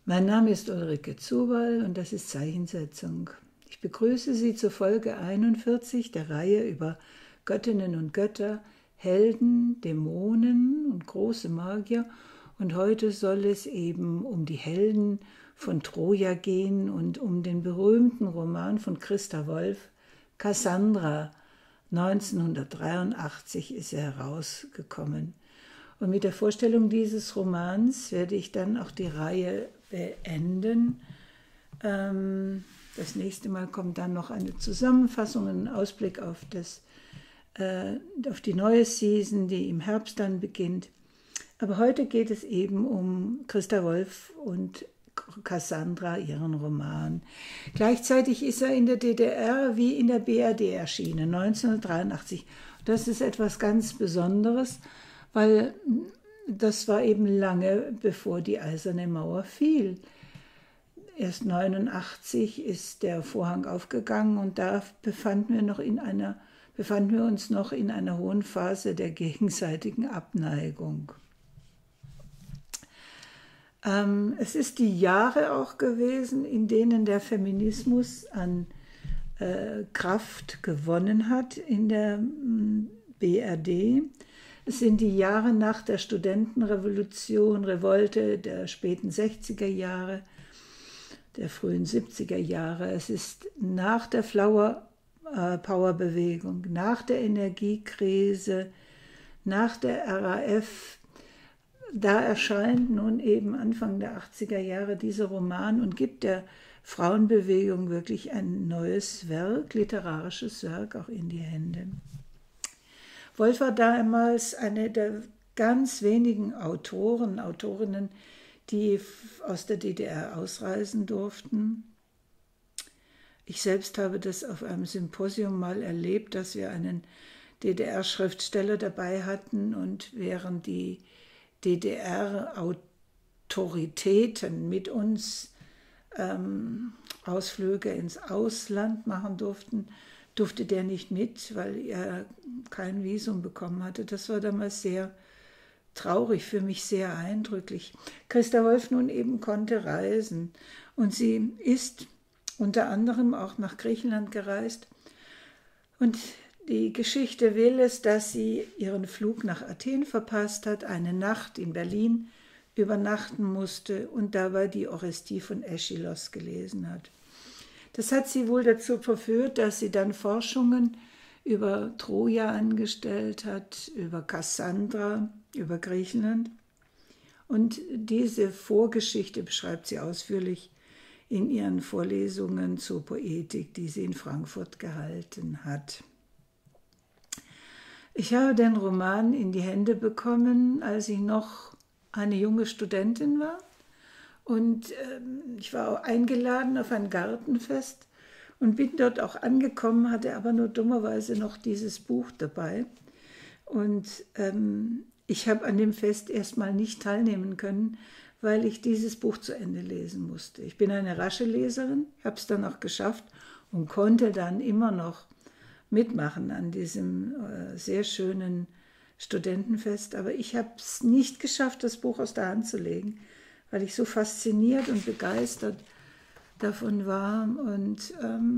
Mein Name ist Ulrike Zuwall und das ist Zeichensetzung. Ich begrüße Sie zur Folge 41 der Reihe über Göttinnen und Götter, Helden, Dämonen und große Magier. Und heute soll es eben um die Helden von Troja gehen und um den berühmten Roman von Christa Wolf, Cassandra. 1983 ist er herausgekommen. Und mit der Vorstellung dieses Romans werde ich dann auch die Reihe beenden. Das nächste Mal kommt dann noch eine Zusammenfassung, ein Ausblick auf die neue Season, die im Herbst dann beginnt. Aber heute geht es eben um Christa Wolf und Cassandra, ihren Roman. Gleichzeitig ist er in der DDR wie in der BRD erschienen, 1983. Das ist etwas ganz Besonderes, weil das war eben lange bevor die Eiserne Mauer fiel. Erst 1989 ist der Vorhang aufgegangen und da befanden wir uns noch in einer hohen Phase der gegenseitigen Abneigung. Es ist die Jahre auch gewesen, in denen der Feminismus an Kraft gewonnen hat in der BRD. Es sind die Jahre nach der Studentenrevolution, Revolte der späten 60er Jahre, der frühen 70er Jahre. Es ist nach der Flower Power Bewegung, nach der Energiekrise, nach der RAF. Da erscheint nun eben Anfang der 80er Jahre dieser Roman und gibt der Frauenbewegung wirklich ein neues Werk, literarisches Werk auch in die Hände. Wolf war damals eine der ganz wenigen Autorinnen, die aus der DDR ausreisen durften. Ich selbst habe das auf einem Symposium mal erlebt, dass wir einen DDR-Schriftsteller dabei hatten und während die DDR-Autoritäten mit uns Ausflüge ins Ausland machen durfte der nicht mit, weil er kein Visum bekommen hatte. Das war damals sehr traurig, für mich sehr eindrücklich. Christa Wolf nun eben konnte reisen und sie ist unter anderem auch nach Griechenland gereist. Und die Geschichte will es, dass sie ihren Flug nach Athen verpasst hat, eine Nacht in Berlin übernachten musste und dabei die Orestie von Aeschylus gelesen hat. Das hat sie wohl dazu verführt, dass sie dann Forschungen über Troja angestellt hat, über Cassandra, über Griechenland. Und diese Vorgeschichte beschreibt sie ausführlich in ihren Vorlesungen zur Poetik, die sie in Frankfurt gehalten hat. Ich habe den Roman in die Hände bekommen, als ich noch eine junge Studentin war. Und ich war auch eingeladen auf ein Gartenfest und bin dort auch angekommen, hatte aber nur dummerweise noch dieses Buch dabei. Und ich habe an dem Fest erstmal nicht teilnehmen können, weil ich dieses Buch zu Ende lesen musste. Ich bin eine rasche Leserin, habe es dann auch geschafft und konnte dann immer noch mitmachen an diesem sehr schönen Studentenfest. Aber ich habe es nicht geschafft, das Buch aus der Hand zu legen, weil ich so fasziniert und begeistert davon war. Und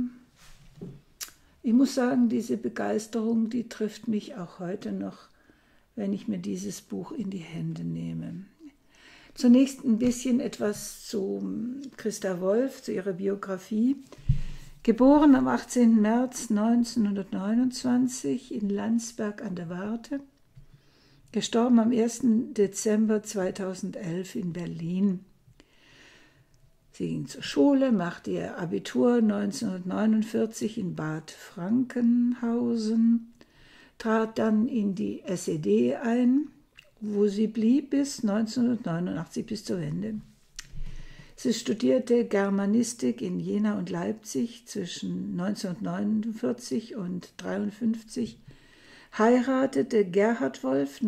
ich muss sagen, diese Begeisterung, die trifft mich auch heute noch, wenn ich mir dieses Buch in die Hände nehme. Zunächst ein bisschen etwas zu Christa Wolf, zu ihrer Biografie. Geboren am 18. März 1929 in Landsberg an der Warthe. Gestorben am 1. Dezember 2011 in Berlin. Sie ging zur Schule, machte ihr Abitur 1949 in Bad Frankenhausen, trat dann in die SED ein, wo sie blieb bis 1989, bis zur Wende. Sie studierte Germanistik in Jena und Leipzig zwischen 1949 und 1953, heiratete Gerhard Wolf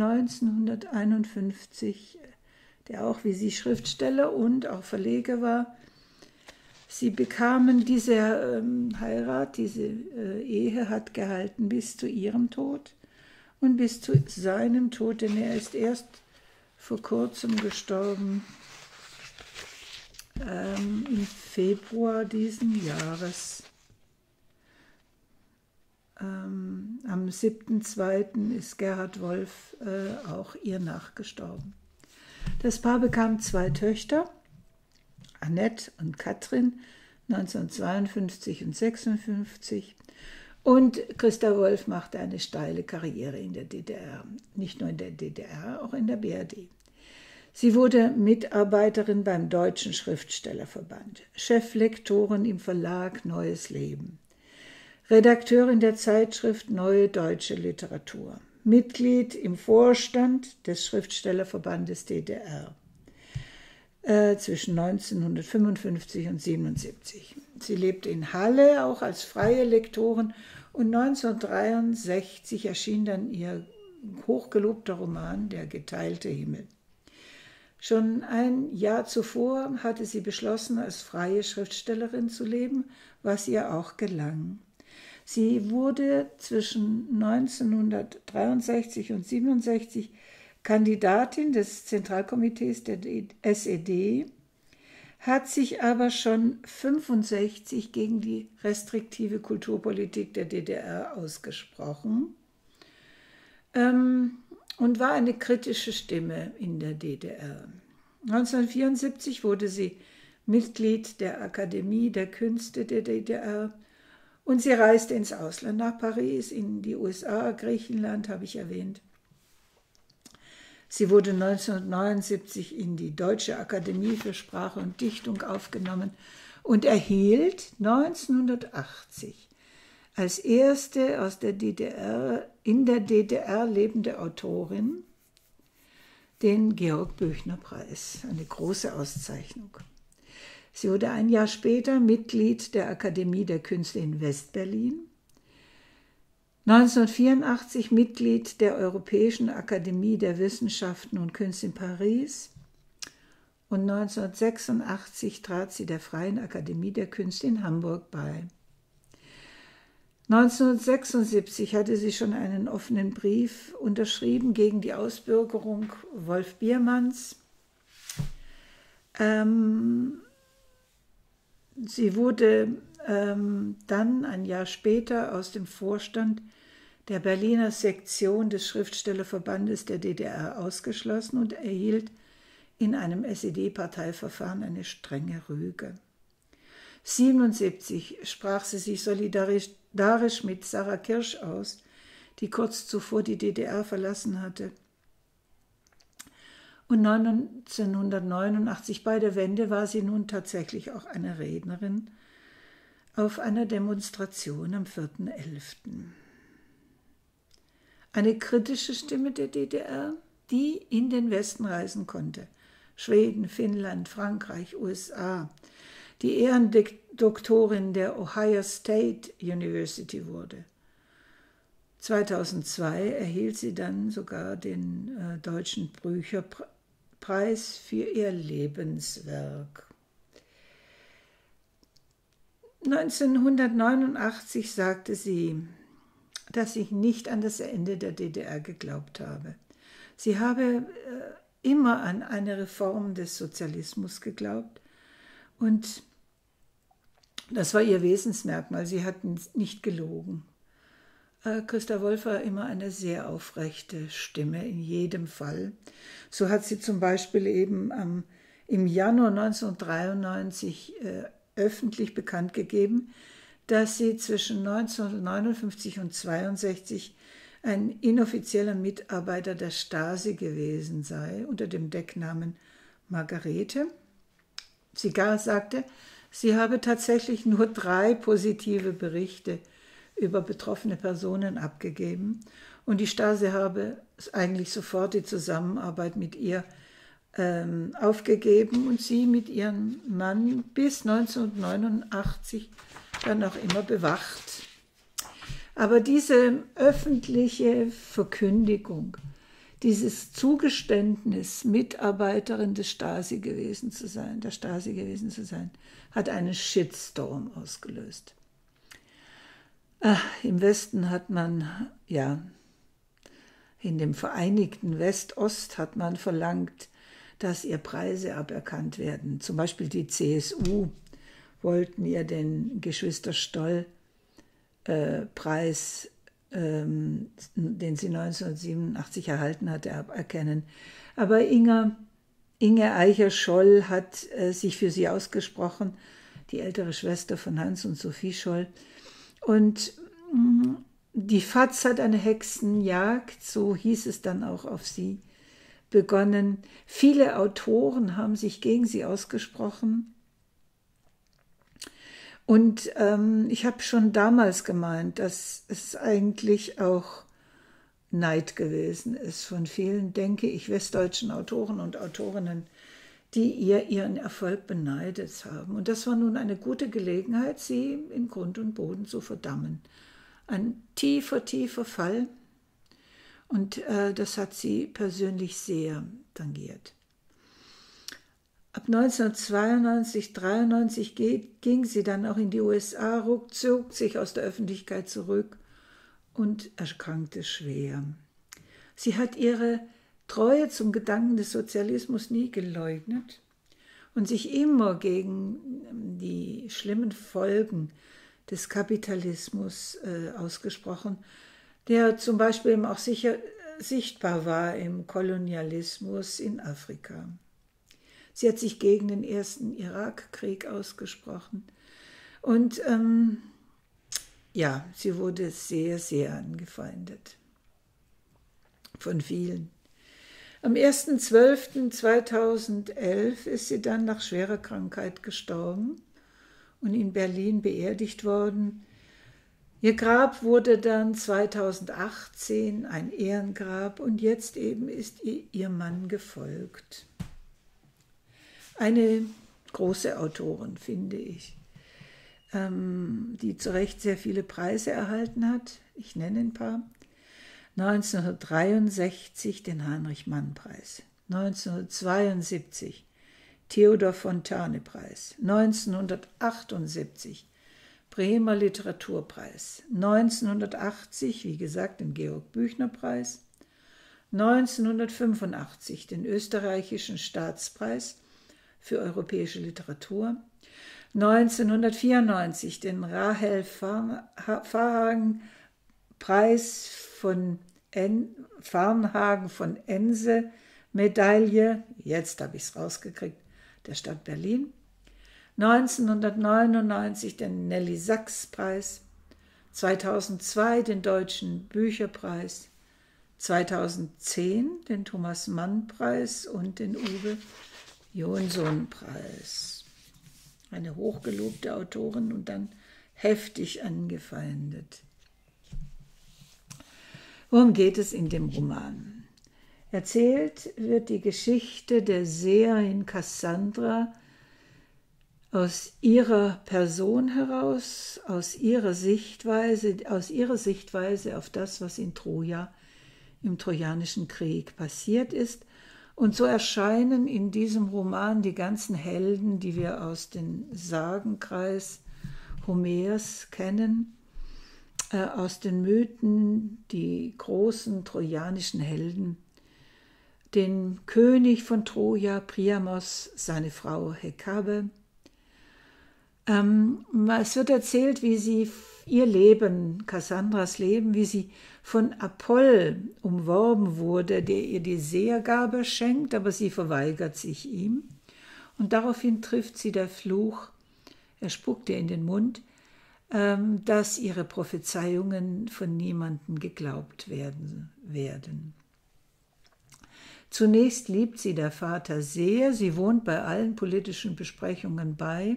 1951, der auch wie sie Schriftsteller und auch Verleger war. Sie bekamen diese Heirat, diese Ehe hat gehalten bis zu ihrem Tod und bis zu seinem Tod, denn er ist erst vor kurzem gestorben. im Februar diesen Jahres. Am 7.2. ist Gerhard Wolf auch ihr nachgestorben. Das Paar bekam 2 Töchter, Annette und Katrin, 1952 und 1956. Und Christa Wolf machte eine steile Karriere in der DDR. Nicht nur in der DDR, auch in der BRD. Sie wurde Mitarbeiterin beim Deutschen Schriftstellerverband, Cheflektorin im Verlag Neues Leben, Redakteurin der Zeitschrift Neue Deutsche Literatur, Mitglied im Vorstand des Schriftstellerverbandes DDR zwischen 1955 und 1977. Sie lebte in Halle, auch als freie Lektorin, und 1963 erschien dann ihr hochgelobter Roman Der geteilte Himmel. Schon ein Jahr zuvor hatte sie beschlossen, als freie Schriftstellerin zu leben, was ihr auch gelang. Sie wurde zwischen 1963 und 1967 Kandidatin des Zentralkomitees der SED, hat sich aber schon 1965 gegen die restriktive Kulturpolitik der DDR ausgesprochen und war eine kritische Stimme in der DDR. 1974 wurde sie Mitglied der Akademie der Künste der DDR und sie reiste ins Ausland, nach Paris, in die USA, Griechenland, habe ich erwähnt. Sie wurde 1979 in die Deutsche Akademie für Sprache und Dichtung aufgenommen und erhielt 1980 als erste aus der DDR, in der DDR lebende Autorin den Georg-Büchner-Preis, eine große Auszeichnung. Sie wurde ein Jahr später Mitglied der Akademie der Künste in West-Berlin, 1984 Mitglied der Europäischen Akademie der Wissenschaften und Künste in Paris und 1986 trat sie der Freien Akademie der Künste in Hamburg bei. 1976 hatte sie schon einen offenen Brief unterschrieben gegen die Ausbürgerung Wolf Biermanns. Sie wurde dann ein Jahr später aus dem Vorstand der Berliner Sektion des Schriftstellerverbandes der DDR ausgeschlossen und erhielt in einem SED-Parteiverfahren eine strenge Rüge. 1977 sprach sie sich solidarisch mit Sarah Kirsch aus, die kurz zuvor die DDR verlassen hatte. Und 1989 bei der Wende war sie nun tatsächlich auch eine Rednerin auf einer Demonstration am 4.11. Eine kritische Stimme der DDR, die in den Westen reisen konnte. Schweden, Finnland, Frankreich, USA. Die Ehrendoktorin der Ohio State University wurde. 2002 erhielt sie dann sogar den Deutschen Bücherpreis für ihr Lebenswerk. 1989 sagte sie, dass ich nicht an das Ende der DDR geglaubt habe. Sie habe immer an eine Reform des Sozialismus geglaubt und das war ihr Wesensmerkmal. Sie hat nicht gelogen. Christa Wolf war immer eine sehr aufrechte Stimme in jedem Fall. So hat sie zum Beispiel eben im Januar 1993 öffentlich bekannt gegeben, dass sie zwischen 1959 und 1962 ein inoffizieller Mitarbeiter der Stasi gewesen sei, unter dem Decknamen Margarete. Sie sagte, sie habe tatsächlich nur 3 positive Berichte über betroffene Personen abgegeben und die Stasi habe eigentlich sofort die Zusammenarbeit mit ihr aufgegeben und sie mit ihrem Mann bis 1989 dann auch immer bewacht. Aber diese öffentliche Verkündigung, dieses Zugeständnis, Mitarbeiterin der Stasi gewesen zu sein, hat einen Shitstorm ausgelöst. Im Westen hat man, in dem vereinigten West-Ost hat man verlangt, dass ihr Preise aberkannt werden. Zum Beispiel die CSU wollten ihr den Geschwister-Stoll-Preis, den sie 1987 erhalten hatte, aberkennen. Aber Inge Eicher-Scholl hat sich für sie ausgesprochen, die ältere Schwester von Hans und Sophie Scholl. Und die FAZ hat eine Hexenjagd, so hieß es dann auch, auf sie begonnen. Viele Autoren haben sich gegen sie ausgesprochen. Und ich habe schon damals gemeint, dass es eigentlich auch Neid gewesen ist von vielen, denke ich, westdeutschen Autoren und Autorinnen, die ihren Erfolg beneidet haben. Und das war nun eine gute Gelegenheit, sie in Grund und Boden zu verdammen. Ein tiefer, tiefer Fall. Und das hat sie persönlich sehr tangiert. Ab 1992, 1993 ging sie dann auch in die USA, zog sich aus der Öffentlichkeit zurück und erkrankte schwer. Sie hat ihre Treue zum Gedanken des Sozialismus nie geleugnet und sich immer gegen die schlimmen Folgen des Kapitalismus ausgesprochen, der zum Beispiel eben auch sichtbar war im Kolonialismus in Afrika. Sie hat sich gegen den ersten Irakkrieg ausgesprochen und sie wurde sehr, sehr angefeindet von vielen. Am 1.12.2011 ist sie dann nach schwerer Krankheit gestorben und in Berlin beerdigt worden. Ihr Grab wurde dann 2018 ein Ehrengrab und jetzt eben ist ihr Mann gefolgt. Eine große Autorin, finde ich, die zu Recht sehr viele Preise erhalten hat. Ich nenne ein paar. 1963 den Heinrich-Mann-Preis, 1972 Theodor-Fontane-Preis, 1978 Bremer Literaturpreis, 1980, wie gesagt, den Georg-Büchner-Preis, 1985 den österreichischen Staatspreis für europäische Literatur, 1994 den Rahel Varnhagen-Preis von Varnhagen von Ense Medaille, jetzt habe ich es rausgekriegt, der Stadt Berlin, 1999 den Nelly-Sachs-Preis, 2002 den Deutschen Bücherpreis, 2010 den Thomas-Mann-Preis und den Uwe Johnson-Preis. Eine hochgelobte Autorin und dann heftig angefeindet. Worum geht es in dem Roman? Erzählt wird die Geschichte der Seherin Cassandra aus ihrer Person heraus, aus ihrer Sichtweise auf das, was in Troja im Trojanischen Krieg passiert ist. Und so erscheinen in diesem Roman die ganzen Helden, die wir aus dem Sagenkreis Homers kennen, aus den Mythen, die großen trojanischen Helden, den König von Troja, Priamos, seine Frau Hekabe. Es wird erzählt, wie sie ihr Leben, Kassandras Leben, wie sie von Apoll umworben wurde, der ihr die Sehergabe schenkt, aber sie verweigert sich ihm. Und daraufhin trifft sie der Fluch, er spuckt ihr in den Mund, dass ihre Prophezeiungen von niemandem geglaubt werden. Zunächst liebt sie der Vater sehr, sie wohnt bei allen politischen Besprechungen bei,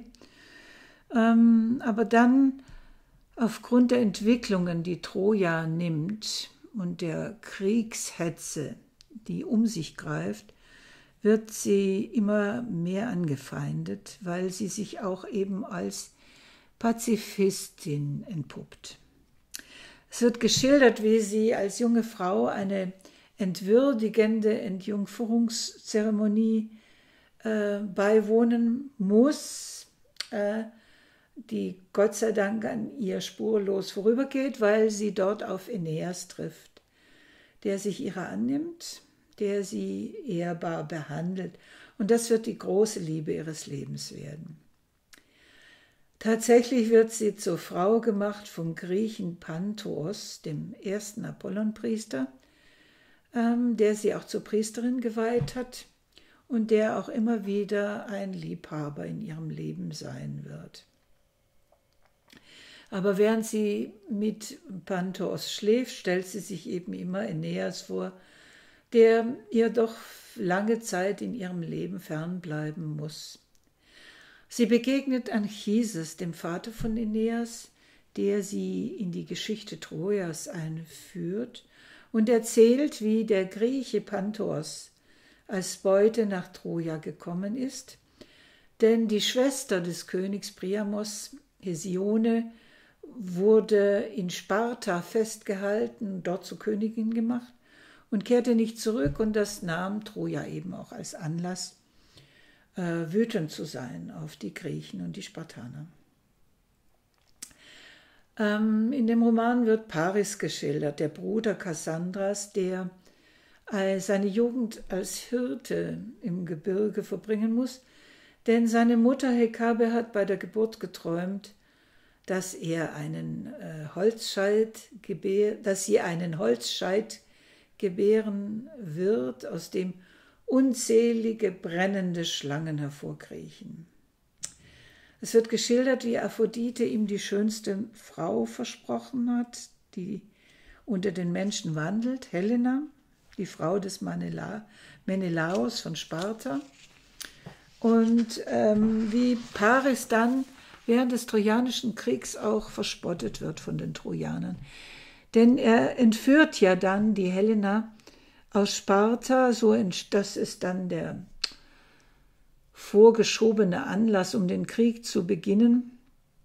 aber dann aufgrund der Entwicklungen, die Troja nimmt und der Kriegshetze, die um sich greift, wird sie immer mehr angefeindet, weil sie sich auch eben als Pazifistin entpuppt. Es wird geschildert, wie sie als junge Frau eine entwürdigende Entjungferungszeremonie beiwohnen muss, die Gott sei Dank an ihr spurlos vorübergeht, weil sie dort auf Aeneas trifft, der sich ihrer annimmt, der sie ehrbar behandelt. Und das wird die große Liebe ihres Lebens werden. Tatsächlich wird sie zur Frau gemacht vom Griechen Panthos, dem ersten Apollonpriester, der sie auch zur Priesterin geweiht hat und der auch immer wieder ein Liebhaber in ihrem Leben sein wird. Aber während sie mit Panthos schläft, stellt sie sich eben immer Aeneas vor, der ihr doch lange Zeit in ihrem Leben fernbleiben muss. Sie begegnet Anchises, dem Vater von Aeneas, der sie in die Geschichte Trojas einführt und erzählt, wie der Grieche Panthos als Beute nach Troja gekommen ist, denn die Schwester des Königs Priamos, Hesione, wurde in Sparta festgehalten, dort zur Königin gemacht und kehrte nicht zurück, und das nahm Troja eben auch als Anlass, wütend zu sein auf die Griechen und die Spartaner. In dem Roman wird Paris geschildert, der Bruder Kassandras, der seine Jugend als Hirte im Gebirge verbringen muss, denn seine Mutter Hekabe hat bei der Geburt geträumt, dass sie einen Holzscheit gebären wird, aus dem unzählige brennende Schlangen hervorkriechen. Es wird geschildert, wie Aphrodite ihm die schönste Frau versprochen hat, die unter den Menschen wandelt, Helena, die Frau des Menelaos von Sparta. Und wie Paris dann während des Trojanischen Kriegs auch verspottet wird von den Trojanern. Denn er entführt ja dann die Helena aus Sparta, das ist dann der vorgeschobene Anlass, um den Krieg zu beginnen.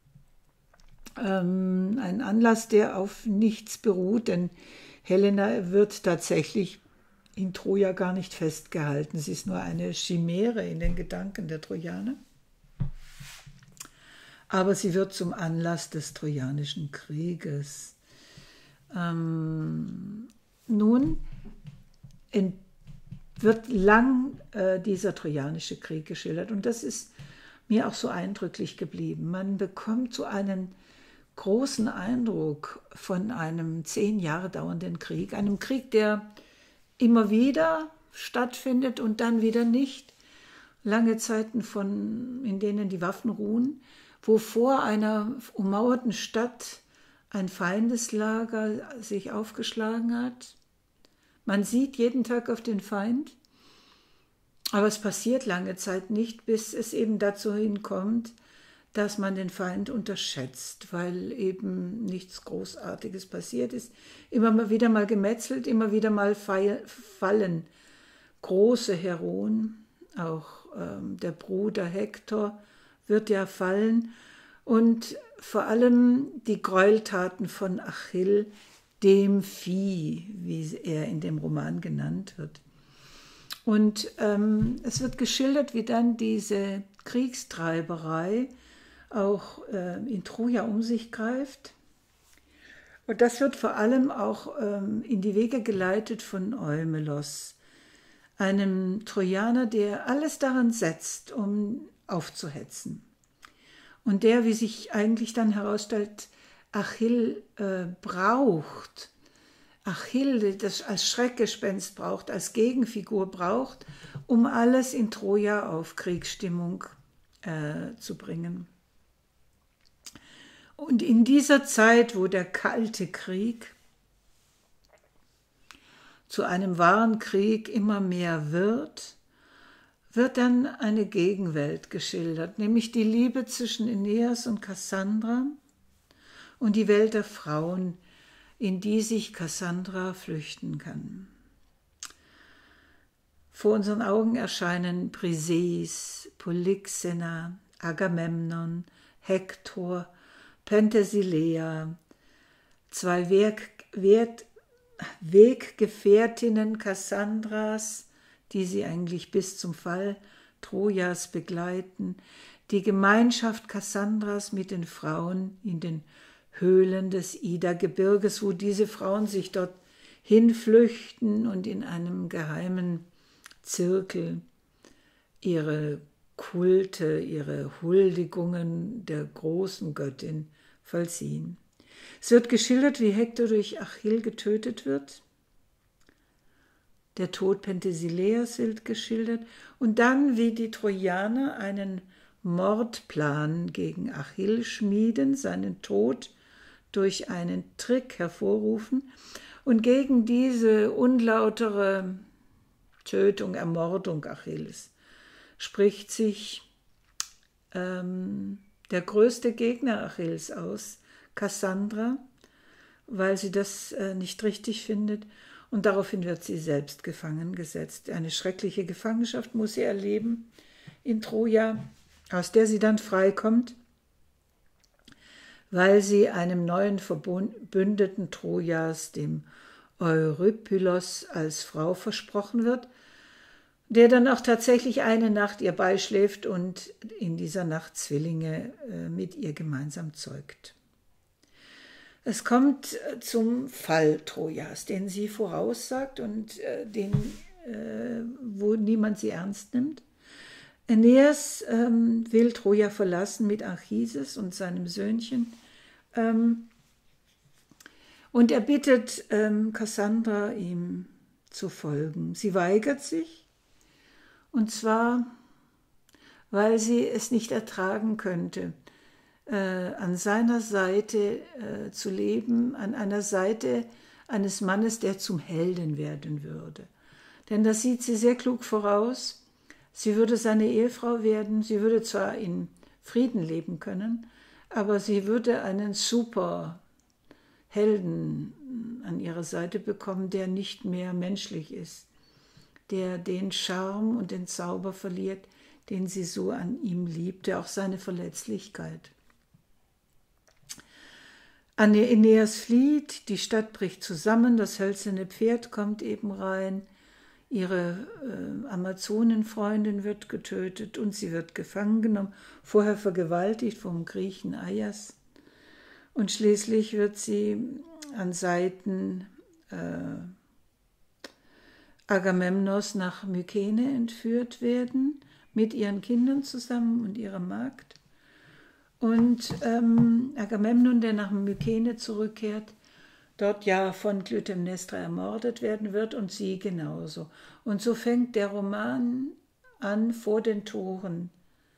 Ein Anlass, der auf nichts beruht, denn Helena wird tatsächlich in Troja gar nicht festgehalten. Sie ist nur eine Chimäre in den Gedanken der Trojaner. Aber sie wird zum Anlass des Trojanischen Krieges. Nun wird lang dieser Trojanische Krieg geschildert, und das ist mir auch so eindrücklich geblieben. Man bekommt so einen großen Eindruck von einem 10 Jahre dauernden Krieg, einem Krieg, der immer wieder stattfindet und dann wieder nicht. Lange Zeiten, in denen die Waffen ruhen, wo vor einer ummauerten Stadt ein Feindeslager sich aufgeschlagen hat. Man sieht jeden Tag auf den Feind, aber es passiert lange Zeit nicht, bis es eben dazu hinkommt, dass man den Feind unterschätzt, weil eben nichts Großartiges passiert ist. Immer wieder mal gemetzelt, immer wieder mal fallen große Heroen, auch der Bruder Hektor wird ja fallen, und vor allem die Gräueltaten von Achill, dem Vieh, wie er in dem Roman genannt wird. Und es wird geschildert, wie dann diese Kriegstreiberei auch in Troja um sich greift. Und das wird vor allem auch in die Wege geleitet von Eumelos, einem Trojaner, der alles daran setzt, um aufzuhetzen. Und der, wie sich eigentlich dann herausstellt, Achill braucht. Achill, das als Schreckgespenst braucht, als Gegenfigur braucht, um alles in Troja auf Kriegsstimmung zu bringen. Und in dieser Zeit, wo der Kalte Krieg zu einem wahren Krieg immer mehr wird dann eine Gegenwelt geschildert, nämlich die Liebe zwischen Aeneas und Kassandra und die Welt der Frauen, in die sich Kassandra flüchten kann. Vor unseren Augen erscheinen Briseis, Polyxena, Agamemnon, Hektor, Penthesilea, 2 Weggefährtinnen Kassandras, die sie eigentlich bis zum Fall Trojas begleiten, die Gemeinschaft Kassandras mit den Frauen in den Höhlen des Ida-Gebirges, wo diese Frauen sich dort hinflüchten und in einem geheimen Zirkel ihre Kulte, ihre Huldigungen der großen Göttin vollziehen. Es wird geschildert, wie Hektor durch Achill getötet wird. Der Tod Penthesileas wird geschildert. Und dann, wie die Trojaner einen Mordplan gegen Achill schmieden, seinen Tod durch einen Trick hervorrufen. Und gegen diese unlautere Tötung, Ermordung Achilles spricht sich der größte Gegner Achilles aus, Kassandra, weil sie das nicht richtig findet. Und daraufhin wird sie selbst gefangen gesetzt. Eine schreckliche Gefangenschaft muss sie erleben in Troja, aus der sie dann freikommt, weil sie einem neuen Verbündeten Trojas, dem Eurypylos, als Frau versprochen wird, der dann auch tatsächlich eine Nacht ihr beischläft und in dieser Nacht Zwillinge mit ihr gemeinsam zeugt. Es kommt zum Fall Trojas, den sie voraussagt und wo niemand sie ernst nimmt. Aeneas will Troja verlassen mit Anchises und seinem Söhnchen und er bittet Kassandra, ihm zu folgen. Sie weigert sich, und zwar, weil sie es nicht ertragen könnte, an seiner Seite zu leben, an einer Seite eines Mannes, der zum Helden werden würde. Denn das sieht sie sehr klug voraus. Sie würde seine Ehefrau werden, sie würde zwar in Frieden leben können, aber sie würde einen super Helden an ihrer Seite bekommen, der nicht mehr menschlich ist, der den Charme und den Zauber verliert, den sie so an ihm liebte, auch seine Verletzlichkeit. Aeneas flieht, die Stadt bricht zusammen, das hölzerne Pferd kommt eben rein, ihre Amazonenfreundin wird getötet und sie wird gefangen genommen, vorher vergewaltigt vom Griechen Aias. Und schließlich wird sie an Seiten Agamemnos nach Mykene entführt werden, mit ihren Kindern zusammen und ihrer Magd. Und Agamemnon, der nach Mykene zurückkehrt, dort ja von Klytämnestra ermordet werden wird und sie genauso. Und so fängt der Roman an vor den Toren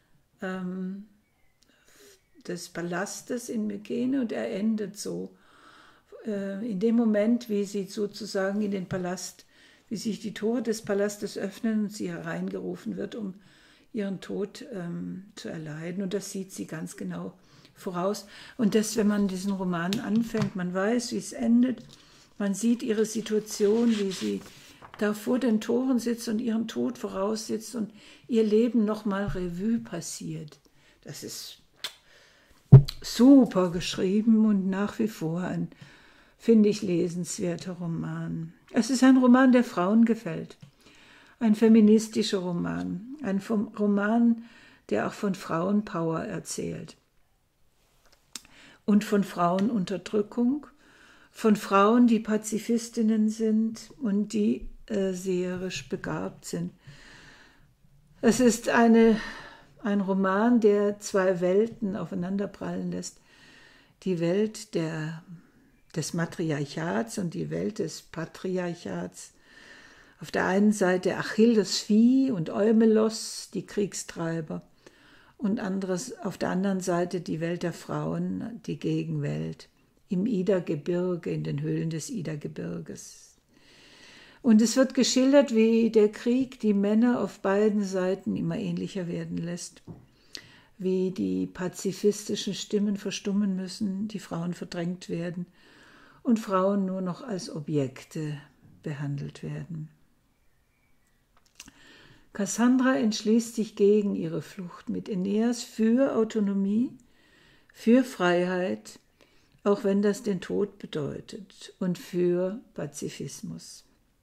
des Palastes in Mykene und er endet so. In dem Moment, wie sie sozusagen in den Palast, wie sich die Tore des Palastes öffnen und sie hereingerufen wird, um ihren Tod zu erleiden. Und das sieht sie ganz genau voraus. Und das, wenn man diesen Roman anfängt, man weiß, wie es endet, man sieht ihre Situation, wie sie da vor den Toren sitzt und ihren Tod voraussitzt und ihr Leben nochmal Revue passiert. Das ist super geschrieben und nach wie vor ein, finde ich, lesenswerter Roman. Es ist ein Roman, der Frauen gefällt. Ein feministischer Roman. Ein Roman, der auch von Frauenpower erzählt. Und von Frauenunterdrückung, von Frauen, die Pazifistinnen sind und die seherisch begabt sind. Es ist ein Roman, der zwei Welten aufeinanderprallen lässt. Die Welt des Matriarchats und die Welt des Patriarchats. Auf der einen Seite Achill, das Vieh, und Eumelos, die Kriegstreiber. Und auf der anderen Seite die Welt der Frauen, die Gegenwelt, im Idergebirge, in den Höhlen des Idergebirges. Und es wird geschildert, wie der Krieg die Männer auf beiden Seiten immer ähnlicher werden lässt, wie die pazifistischen Stimmen verstummen müssen, die Frauen verdrängt werden und Frauen nur noch als Objekte behandelt werden. Kassandra entschließt sich gegen ihre Flucht mit Aeneas für Autonomie, für Freiheit, auch wenn das den Tod bedeutet, und für Pazifismus.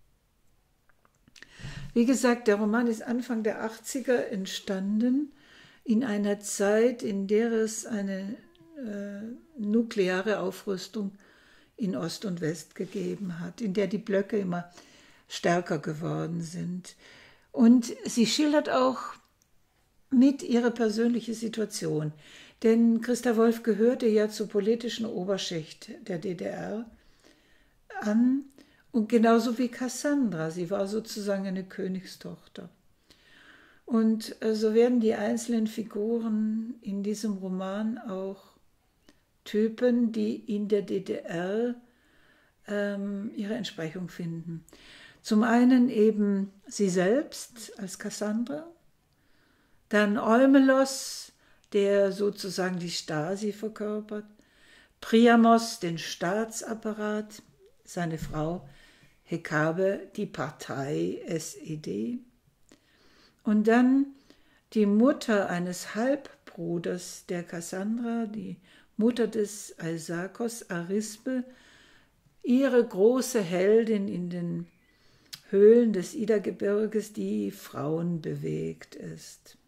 Wie gesagt, der Roman ist Anfang der 80er entstanden, in einer Zeit, in der es eine nukleare Aufrüstung in Ost und West gegeben hat, in der die Blöcke immer stärker geworden sind. Und sie schildert auch mit ihrer persönlichen Situation. Denn Christa Wolf gehörte ja zur politischen Oberschicht der DDR an und genauso wie Cassandra. Sie war sozusagen eine Königstochter. Und so werden die einzelnen Figuren in diesem Roman auch Typen, die in der DDR ihre Entsprechung finden. Zum einen eben sie selbst als Cassandra, dann Eumelos, der sozusagen die Stasi verkörpert, Priamos, den Staatsapparat, seine Frau Hekabe, die Partei SED, und dann die Mutter eines Halbbruders der Cassandra, die Mutter des Alsakos, Arisbe, ihre große Heldin in den Höhlen des Idergebirges, die Frauen bewegt ist.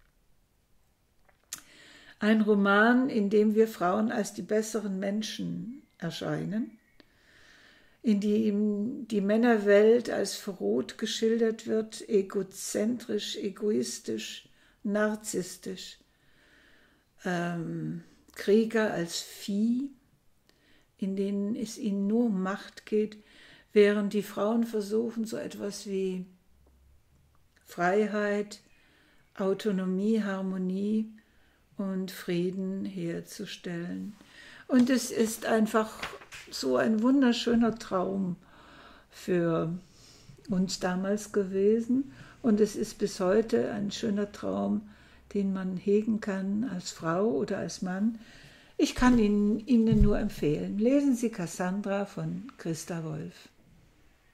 Ein Roman, in dem wir Frauen als die besseren Menschen erscheinen, in dem die Männerwelt als verroht geschildert wird, egozentrisch, egoistisch, narzisstisch, Krieger als Vieh, in denen es ihnen nur um Macht geht, während die Frauen versuchen, so etwas wie Freiheit, Autonomie, Harmonie und Frieden herzustellen. Und es ist einfach so ein wunderschöner Traum für uns damals gewesen. Und es ist bis heute ein schöner Traum, den man hegen kann als Frau oder als Mann. Ich kann Ihnen nur empfehlen. Lesen Sie Cassandra von Christa Wolf.